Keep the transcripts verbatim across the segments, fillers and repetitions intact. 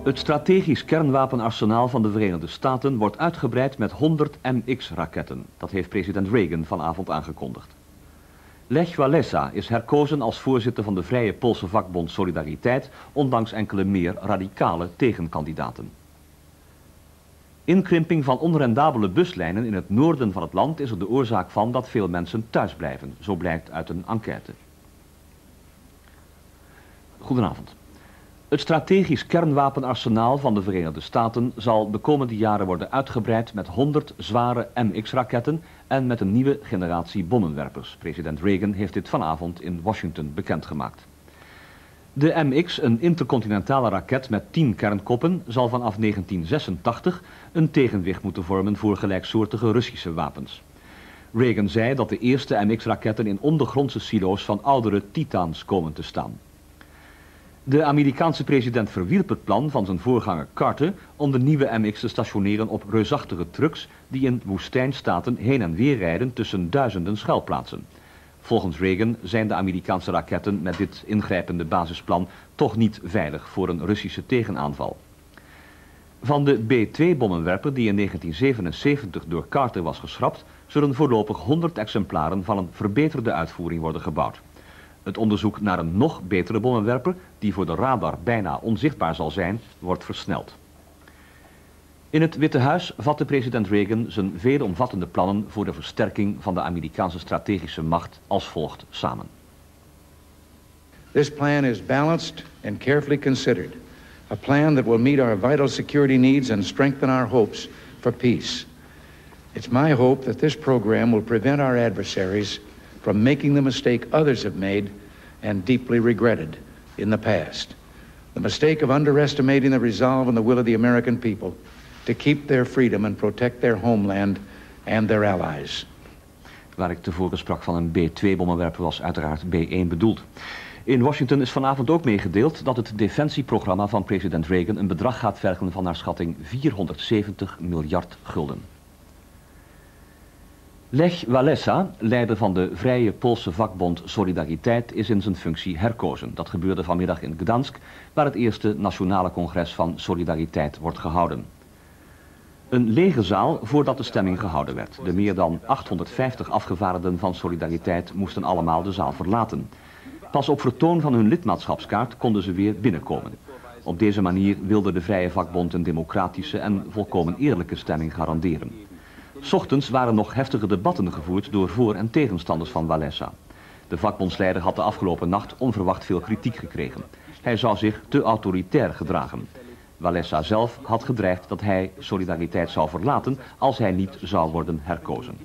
Het strategisch kernwapenarsenaal van de Verenigde Staten wordt uitgebreid met honderd M X-raketten. Dat heeft president Reagan vanavond aangekondigd. Lech Walesa is herkozen als voorzitter van de Vrije Poolse vakbond Solidariteit, ondanks enkele meer radicale tegenkandidaten. Inkrimping van onrendabele buslijnen in het noorden van het land is er de oorzaak van dat veel mensen thuis blijven, zo blijkt uit een enquête. Goedenavond. Het strategisch kernwapenarsenaal van de Verenigde Staten zal de komende jaren worden uitgebreid met honderd zware M X-raketten en met een nieuwe generatie bommenwerpers. President Reagan heeft dit vanavond in Washington bekendgemaakt. De M X, een intercontinentale raket met tien kernkoppen, zal vanaf negentien zesentachtig een tegenwicht moeten vormen voor gelijksoortige Russische wapens. Reagan zei dat de eerste M X-raketten in ondergrondse silo's van oudere Titans komen te staan. De Amerikaanse president verwierp het plan van zijn voorganger Carter om de nieuwe M X te stationeren op reusachtige trucks die in woestijnstaten heen en weer rijden tussen duizenden schuilplaatsen. Volgens Reagan zijn de Amerikaanse raketten met dit ingrijpende basisplan toch niet veilig voor een Russische tegenaanval. Van de B twee bommenwerper die in negentien zevenenzeventig door Carter was geschrapt, zullen voorlopig honderd exemplaren van een verbeterde uitvoering worden gebouwd. Het onderzoek naar een nog betere bommenwerper, die voor de radar bijna onzichtbaar zal zijn, wordt versneld. In het Witte Huis vatte president Reagan zijn veelomvattende plannen voor de versterking van de Amerikaanse strategische macht als volgt samen. This plan is balanced and carefully considered. A plan that will meet our vital security needs and strengthen our hopes for peace. It's my hope that this program will prevent our adversaries from making the mistake others have made and deeply regretted in the past. The mistake of underestimating the resolve and the will of the American people to keep their freedom and protect their homeland and their allies. Waar ik tevoren sprak van een B twee bommenwerper was uiteraard B één bedoeld. In Washington is vanavond ook meegedeeld dat het defensieprogramma van president Reagan een bedrag gaat vergen van naar schatting vierhonderdzeventig miljard gulden. Lech Walesa, leider van de Vrije Poolse vakbond Solidariteit, is in zijn functie herkozen. Dat gebeurde vanmiddag in Gdansk, waar het eerste nationale congres van Solidariteit wordt gehouden. Een lege zaal voordat de stemming gehouden werd. De meer dan achthonderdvijftig afgevaardigden van Solidariteit moesten allemaal de zaal verlaten. Pas op vertoon van hun lidmaatschapskaart konden ze weer binnenkomen. Op deze manier wilde de Vrije Vakbond een democratische en volkomen eerlijke stemming garanderen. 's Ochtends waren nog heftige debatten gevoerd door voor- en tegenstanders van Walesa. De vakbondsleider had de afgelopen nacht onverwacht veel kritiek gekregen. Hij zou zich te autoritair gedragen. Walesa zelf had gedreigd dat hij Solidariteit zou verlaten als hij niet zou worden herkozen.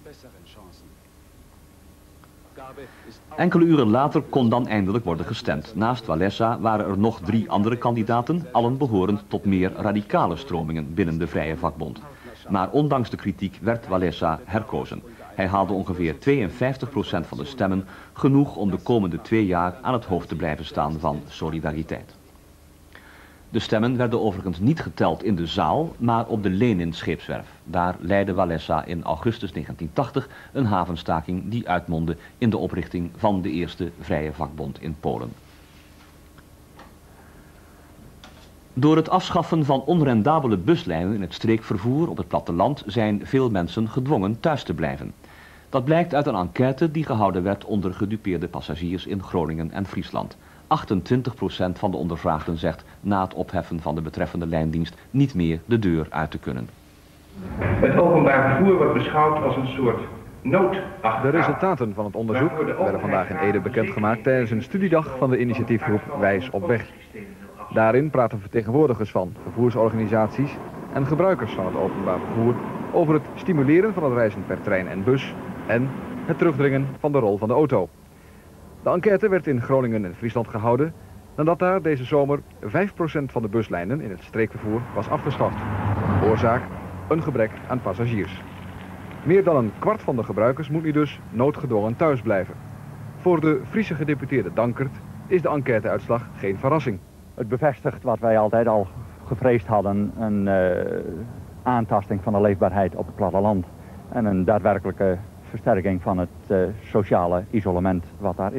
Enkele uren later kon dan eindelijk worden gestemd. Naast Walesa waren er nog drie andere kandidaten, allen behorend tot meer radicale stromingen binnen de Vrije Vakbond. Maar ondanks de kritiek werd Walesa herkozen. Hij haalde ongeveer tweeënvijftig procent van de stemmen, genoeg om de komende twee jaar aan het hoofd te blijven staan van Solidariteit. De stemmen werden overigens niet geteld in de zaal, maar op de Lenin-scheepswerf. Daar leidde Walesa in augustus negentien tachtig een havenstaking die uitmondde in de oprichting van de eerste Vrije Vakbond in Polen. Door het afschaffen van onrendabele buslijnen in het streekvervoer op het platteland zijn veel mensen gedwongen thuis te blijven. Dat blijkt uit een enquête die gehouden werd onder gedupeerde passagiers in Groningen en Friesland. achtentwintig procent van de ondervraagden zegt na het opheffen van de betreffende lijndienst niet meer de deur uit te kunnen. Het openbaar vervoer wordt beschouwd als een soort noodachterhaal. De resultaten van het onderzoek werden vandaag in Ede bekendgemaakt tijdens een studiedag van de initiatiefgroep Wijs op Weg. Daarin praten vertegenwoordigers van vervoersorganisaties en gebruikers van het openbaar vervoer over het stimuleren van het reizen per trein en bus en het terugdringen van de rol van de auto. De enquête werd in Groningen en Friesland gehouden nadat daar deze zomer vijf procent van de buslijnen in het streekvervoer was afgeschaft. Oorzaak: een gebrek aan passagiers. Meer dan een kwart van de gebruikers moet nu dus noodgedwongen thuis blijven. Voor de Friese gedeputeerde Dankert is de enquêteuitslag geen verrassing. Het bevestigt wat wij altijd al gevreesd hadden, een uh, aantasting van de leefbaarheid op het platteland en een daadwerkelijke versterking van het uh, sociale isolement wat daar is.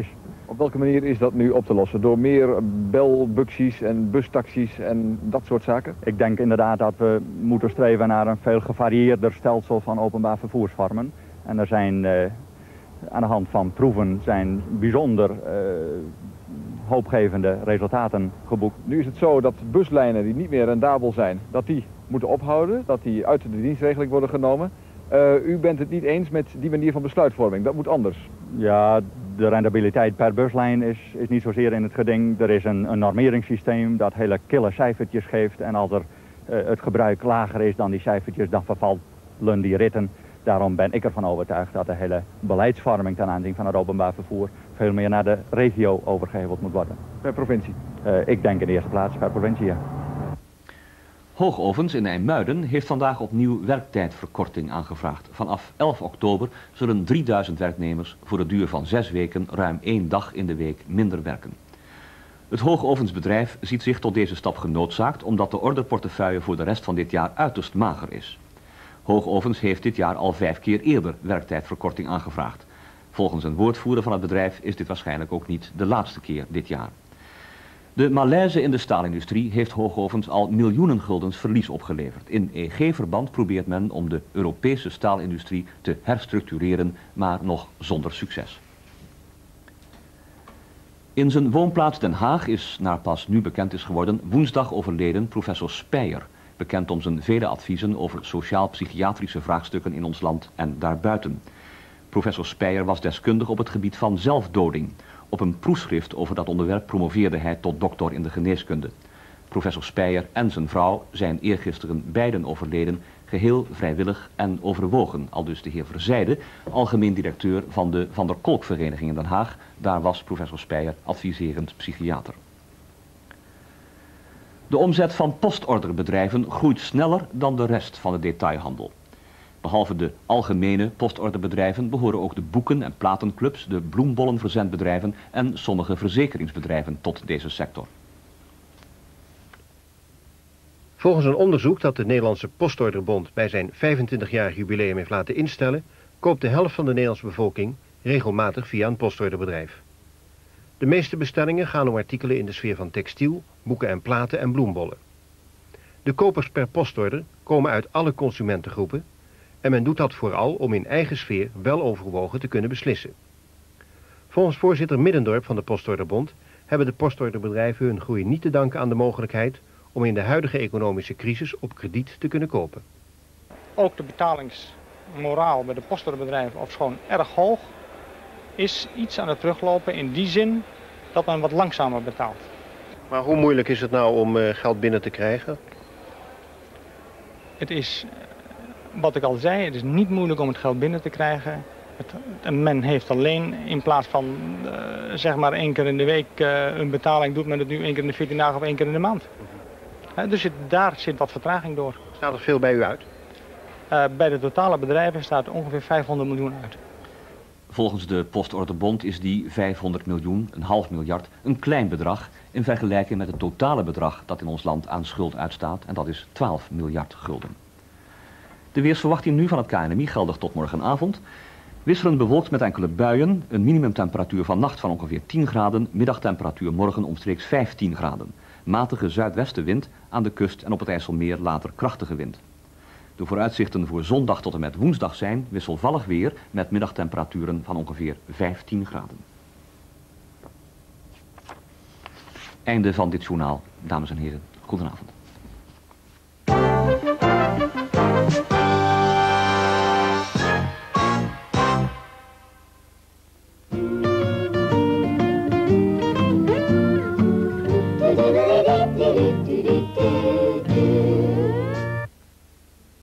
Op welke manier is dat nu op te lossen? Door meer belbuxies en bustaxis en dat soort zaken? Ik denk inderdaad dat we moeten streven naar een veel gevarieerder stelsel van openbaar vervoersvormen. En er zijn uh, aan de hand van proeven zijn bijzonder uh, hoopgevende resultaten geboekt. Nu is het zo dat buslijnen die niet meer rendabel zijn, dat die moeten ophouden, dat die uit de dienstregeling worden genomen. Uh, u bent het niet eens met die manier van besluitvorming, dat moet anders. Ja, de rendabiliteit per buslijn is, is niet zozeer in het geding. Er is een, een normeringssysteem dat hele kille cijfertjes geeft. En als er uh, het gebruik lager is dan die cijfertjes, dan vervallen die ritten. Daarom ben ik ervan overtuigd dat de hele beleidsvorming ten aanzien van het openbaar vervoer veel meer naar de regio overgeheveld moet worden. Per provincie? Uh, ik denk in de eerste plaats per provincie, ja. Hoogovens in IJmuiden heeft vandaag opnieuw werktijdverkorting aangevraagd. Vanaf elf oktober zullen drieduizend werknemers voor de duur van zes weken ruim één dag in de week minder werken. Het hoogovensbedrijf ziet zich tot deze stap genoodzaakt omdat de orderportefeuille voor de rest van dit jaar uiterst mager is. Hoogovens heeft dit jaar al vijf keer eerder werktijdverkorting aangevraagd. Volgens een woordvoerder van het bedrijf is dit waarschijnlijk ook niet de laatste keer dit jaar. De malaise in de staalindustrie heeft Hoogovens al miljoenen guldens verlies opgeleverd. In E G-verband probeert men om de Europese staalindustrie te herstructureren, maar nog zonder succes. In zijn woonplaats Den Haag is, naar pas nu bekend is geworden, woensdag overleden professor Speyer, bekend om zijn vele adviezen over sociaal-psychiatrische vraagstukken in ons land en daarbuiten. Professor Speyer was deskundig op het gebied van zelfdoding. Op een proefschrift over dat onderwerp promoveerde hij tot doctor in de geneeskunde. Professor Speyer en zijn vrouw zijn eergisteren beiden overleden, geheel vrijwillig en overwogen. Aldus de heer Verzijde, algemeen directeur van de Van der Kolk-vereniging in Den Haag. Daar was professor Speyer adviserend psychiater. De omzet van postorderbedrijven groeit sneller dan de rest van de detailhandel. Behalve de algemene postorderbedrijven behoren ook de boeken- en platenclubs, de bloembollenverzendbedrijven en sommige verzekeringsbedrijven tot deze sector. Volgens een onderzoek dat de Nederlandse Postorderbond bij zijn vijfentwintigjarig jubileum heeft laten instellen, koopt de helft van de Nederlandse bevolking regelmatig via een postorderbedrijf. De meeste bestellingen gaan om artikelen in de sfeer van textiel, boeken en platen en bloembollen. De kopers per postorder komen uit alle consumentengroepen en men doet dat vooral om in eigen sfeer wel overwogen te kunnen beslissen. Volgens voorzitter Middendorp van de Postorderbond hebben de postorderbedrijven hun groei niet te danken aan de mogelijkheid om in de huidige economische crisis op krediet te kunnen kopen. Ook de betalingsmoraal bij de postorderbedrijven, ofschoon erg hoog, is iets aan het teruglopen in die zin dat men wat langzamer betaalt. Maar hoe moeilijk is het nou om uh, geld binnen te krijgen? Het is, wat ik al zei, het is niet moeilijk om het geld binnen te krijgen. Het, men heeft alleen in plaats van uh, zeg maar één keer in de week uh, een betaling, doet men het nu één keer in de veertien dagen of één keer in de maand. Uh, dus het, daar zit wat vertraging door. Staat er veel bij u uit? Uh, bij de totale bedrijven staat ongeveer vijfhonderd miljoen uit. Volgens de Postorderbond is die vijfhonderd miljoen, een half miljard, een klein bedrag in vergelijking met het totale bedrag dat in ons land aan schuld uitstaat, en dat is twaalf miljard gulden. De weersverwachting nu van het K N M I geldig tot morgenavond. Wisselend bewolkt met enkele buien, een minimumtemperatuur van nacht van ongeveer tien graden, middagtemperatuur morgen omstreeks vijftien graden. Matige zuidwestenwind aan de kust en op het IJsselmeer later krachtige wind. De vooruitzichten voor zondag tot en met woensdag zijn wisselvallig weer met middagtemperaturen van ongeveer vijftien graden. Einde van dit journaal, dames en heren. Goedenavond.